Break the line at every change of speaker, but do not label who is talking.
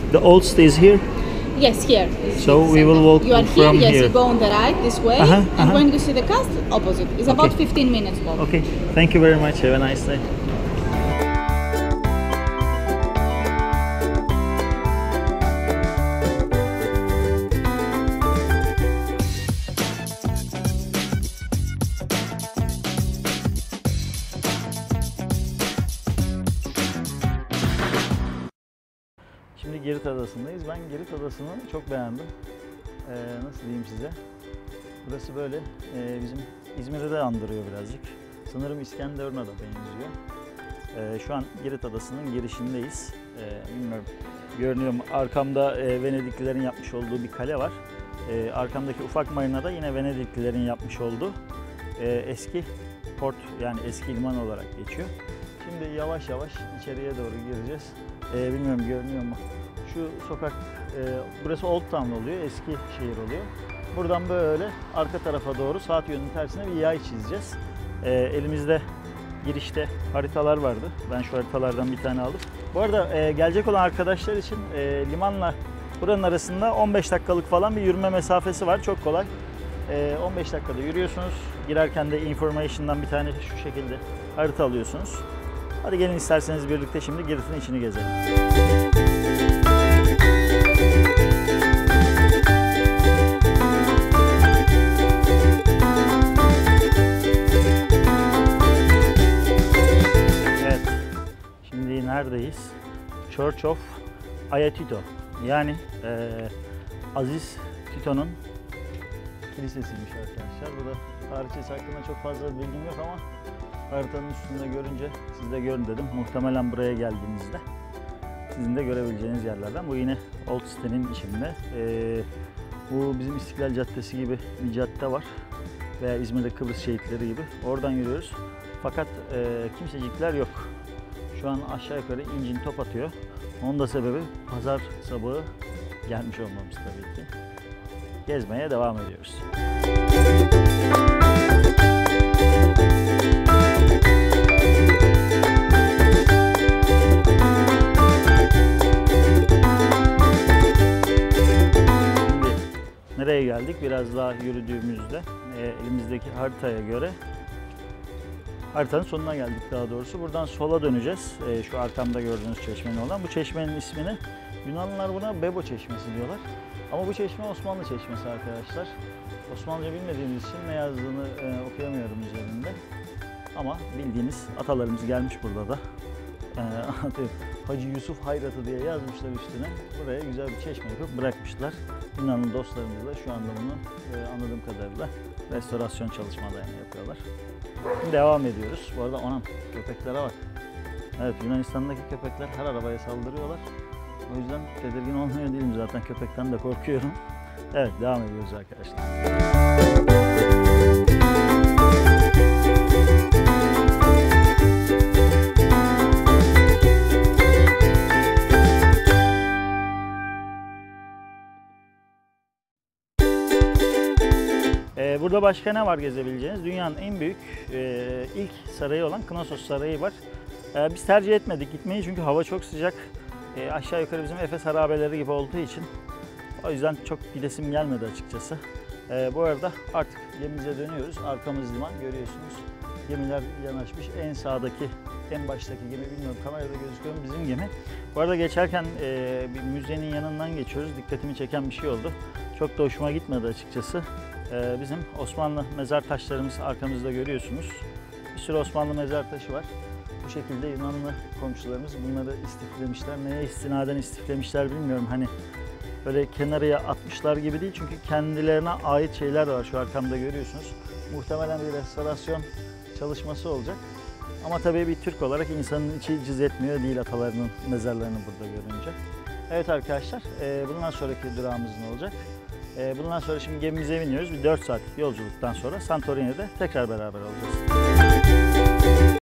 The old stays here.
Yes, here.
So we will walk
You are here,
from
yes,
here.
you go on the right this way, and when you see the castle, opposite. It's about 15 minutes walk.
Okay. Thank you very much. Have a nice day. Şimdi Girit Adası'ndayız. Ben Girit Adası'nı çok beğendim. Nasıl diyeyim size? Burası böyle bizim İzmir'i de andırıyor birazcık. Sanırım İskenderun'a da benziyor. Şu an Girit Adası'nın girişindeyiz. Bilmiyorum, görünüyor mu? Arkamda Venediklilerin yapmış olduğu bir kale var. Arkamdaki ufak marinada yine Venediklilerin yapmış olduğu eski port, yani eski liman olarak geçiyor. Şimdi yavaş yavaş içeriye doğru gireceğiz. Bilmiyorum, görünüyor mu? Şu sokak, burası Old Town oluyor, eski şehir oluyor. Buradan böyle arka tarafa doğru saat yönünün tersine bir yay çizeceğiz. Elimizde girişte haritalar vardı. Ben şu haritalardan bir tane aldım. Bu arada gelecek olan arkadaşlar için limanla buranın arasında 15 dakikalık falan bir yürüme mesafesi var. Çok kolay. 15 dakikada yürüyorsunuz. Girerken de information'dan bir tane şu şekilde harita alıyorsunuz. Hadi gelin isterseniz birlikte şimdi Girit'in içini gezelim. Evet. Şimdi neredeyiz? Church of Ayatito. Yani Aziz Tito'nun kilisesiymiş arkadaşlar. Burada tarihçesi hakkında çok fazla bilgim yok ama haritanın üstünde görünce siz de görün dedim. Muhtemelen buraya geldiğinizde sizin de görebileceğiniz yerlerden. Bu yine Old City'nin içinde. Bu bizim İstiklal Caddesi gibi bir cadde var. Veya İzmir'de Kıbrıs Şehitleri gibi. Oradan yürüyoruz. Fakat kimsecikler yok. Şu an aşağı yukarı incin top atıyor. Onun da sebebi pazar sabahı gelmiş olmamız tabii ki. Gezmeye devam ediyoruz. Nereye geldik? Biraz daha yürüdüğümüzde elimizdeki haritaya göre haritanın sonuna geldik daha doğrusu. Buradan sola döneceğiz. Şu arkamda gördüğünüz çeşmenin olan. Bu çeşmenin ismini Yunanlılar buna Bebo Çeşmesi diyorlar. Ama bu çeşme Osmanlı Çeşmesi arkadaşlar. Osmanlıca bilmediğimiz için ne yazdığını okuyamıyorum üzerinde. Ama bildiğiniz atalarımız gelmiş burada da. Hacı Yusuf Hayratı diye yazmışlar üstüne. Buraya güzel bir çeşme yapıp bırakmışlar. Yunanlı dostlarımız da şu anda bunu anladığım kadarıyla restorasyon çalışmalarını yapıyorlar. Şimdi devam ediyoruz. Bu arada anam, köpeklere bak. Evet, Yunanistan'daki köpekler her arabaya saldırıyorlar. O yüzden tedirgin olmuyor değilim, zaten köpekten de korkuyorum. Evet, devam ediyoruz arkadaşlar. Burada başka ne var gezebileceğiniz? Dünyanın en büyük ilk sarayı olan Knossos Sarayı var. Biz tercih etmedik gitmeyi çünkü hava çok sıcak. Aşağı yukarı bizim Efes harabeleri gibi olduğu için o yüzden çok gidesim gelmedi açıkçası. Bu arada artık gemimize dönüyoruz. Arkamız liman, görüyorsunuz. Gemiler yanaşmış. En sağdaki, en baştaki gemi, bilmiyorum kamerada gözüküyor mu, bizim gemi. Bu arada geçerken bir müzenin yanından geçiyoruz. Dikkatimi çeken bir şey oldu. Çok da hoşuma gitmedi açıkçası. Bizim Osmanlı mezar taşlarımız arkamızda görüyorsunuz. Bir sürü Osmanlı mezar taşı var. Bu şekilde Yunanlı komşularımız bunları istiflemişler. Neye istinaden istiflemişler bilmiyorum. Hani böyle kenarıya atmışlar gibi değil. Çünkü kendilerine ait şeyler var. Şu arkamda görüyorsunuz. Muhtemelen bir restorasyon çalışması olacak. Ama tabii bir Türk olarak insanın içi cız etmiyor değil atalarının mezarlarını burada görünce. Evet arkadaşlar, bundan sonraki durağımız ne olacak? Bundan sonra şimdi gemimize biniyoruz. Bir 4 saatlik yolculuktan sonra Santorini'de tekrar beraber olacağız.